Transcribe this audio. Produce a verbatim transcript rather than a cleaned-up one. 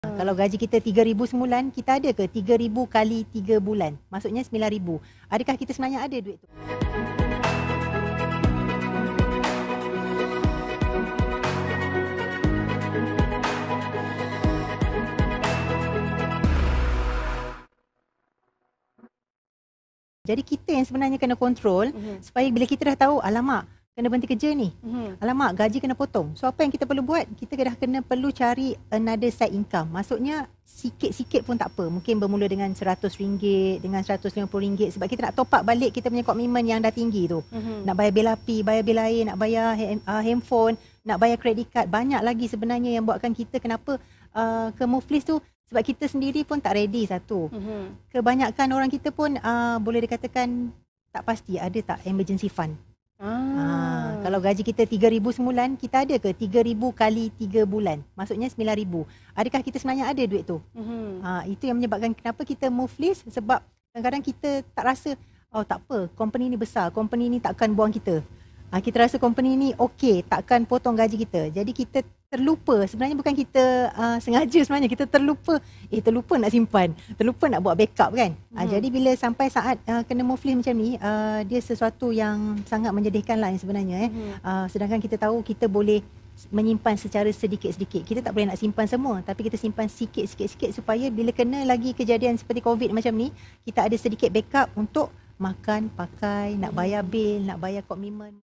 Kalau gaji kita tiga ribu sebulan, kita ada ke tiga ribu kali tiga bulan? Maksudnya sembilan ribu. Adakah kita sebenarnya ada duit tu? Jadi kita yang sebenarnya kena kontrol uh-huh. supaya bila kita dah tahu, alamak, kena berhenti kerja ni. Uh-huh. Alamak, gaji kena potong. So apa yang kita perlu buat? Kita dah kena perlu cari another side income. Maksudnya sikit-sikit pun tak apa. Mungkin bermula dengan seratus ringgit, dengan seratus lima puluh ringgit sebab kita nak top up balik kita punya komitmen yang dah tinggi tu. Uh-huh. Nak bayar bil api, bayar bil air, nak bayar uh, handphone, nak bayar credit card. Banyak lagi sebenarnya yang buatkan kita kenapa uh, ke muflis tu. Sebab kita sendiri pun tak ready satu. Uh-huh. Kebanyakan orang kita pun uh, boleh dikatakan tak pasti ada tak emergency fund. Ah. Uh, kalau gaji kita tiga ribu sebulan, kita ada ke tiga ribu kali tiga bulan? Maksudnya sembilan ribu. Adakah kita sebenarnya ada duit tu? Uh-huh. Uh, itu yang menyebabkan kenapa kita muflis. Sebab kadang-kadang kita tak rasa, oh tak apa, company ni besar, company ni takkan buang kita. Uh, kita rasa company ni okey, takkan potong gaji kita. Jadi kita terlupa, sebenarnya bukan kita uh, sengaja sebenarnya, kita terlupa, eh terlupa nak simpan, terlupa nak buat backup kan. Hmm. Uh, jadi bila sampai saat uh, kena muflis macam ni, uh, dia sesuatu yang sangat menyedihkan lah sebenarnya. Eh. Hmm. Uh, sedangkan kita tahu kita boleh menyimpan secara sedikit-sedikit. Kita tak boleh nak simpan semua, tapi kita simpan sikit-sikit-sikit supaya bila kena lagi kejadian seperti COVID macam ni, kita ada sedikit backup untuk makan, pakai, nak bayar bil, nak bayar komitmen.